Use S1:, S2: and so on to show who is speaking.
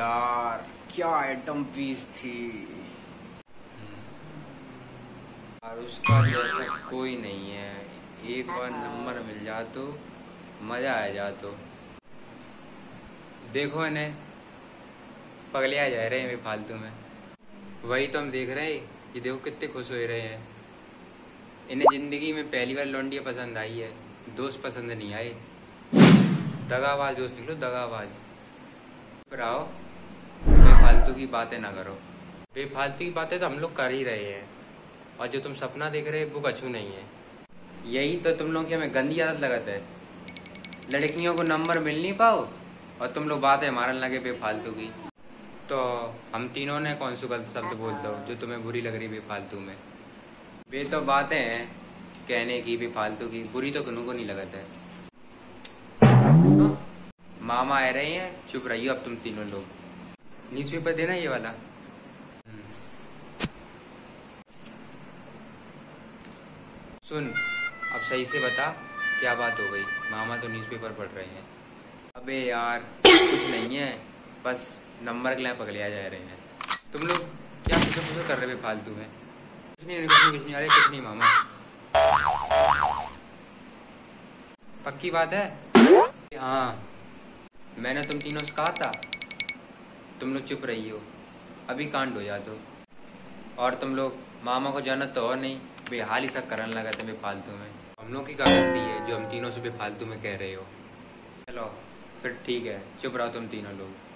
S1: यार क्या item piece थी और उसका जैसा कोई नहीं है। एक बार नंबर मिल जा तो मजा आ जा। तो देखो इन्हें पगलिया जा रहे हैं फालतू में। वही तो हम देख रहे हैं। ये देखो कितने खुश हो रहे हैं। इन्हें जिंदगी में पहली बार लौंडिया पसंद आई है, दोस्त पसंद नहीं आए। दगाबाज दोस्त निकलो, दगाबाज। पर आओ, बेफालतू की बातें ना करो। बेफालतू की बातें तो हम लोग कर ही रहे हैं, और जो तुम सपना देख रहे हो वो कछु नहीं है। यही तो तुम लोग की हमें गंदी आदत लगत है। लड़कियों को नंबर मिल नहीं पाओ और तुम लोग बातें मारने लगे बेफालतू की। तो हम तीनों ने कौन सा गलत शब्द बोल दो जो तुम्हें बुरी लग रही बेफालतू में? वे तो बातें हैं कहने की बेफालतू की, बुरी तो किन्हों को नहीं लगत है। मामा आ रहे हैं, चुप रहियो अब तुम तीनों लोग। न्यूज़पेपर देना ये वाला। सुन, अब सही से बता क्या बात हो गई। मामा तो न्यूज़पेपर पढ़ रहे हैं। अबे यार कुछ नहीं है, बस नंबर के लिए पगलिया जा रहे हैं। तुम लोग क्या कुछ कर रहे हो फालतू में? कुछ नहीं अरे कुछ नहीं मामा। पक्की बात है? हाँ, मैंने तुम तीनों से कहा था। तुम लोग चुप रही हो, अभी कांड हो जा। तो और तुम लोग मामा को जानत तो और नहीं, बेहाल ही सब करने लगा था बेफालतू में। हम लोग की क्या गलती है जो हम तीनों से बेफालतू में कह रहे हो? चलो फिर ठीक है, चुप रहो तुम तीनों लोग।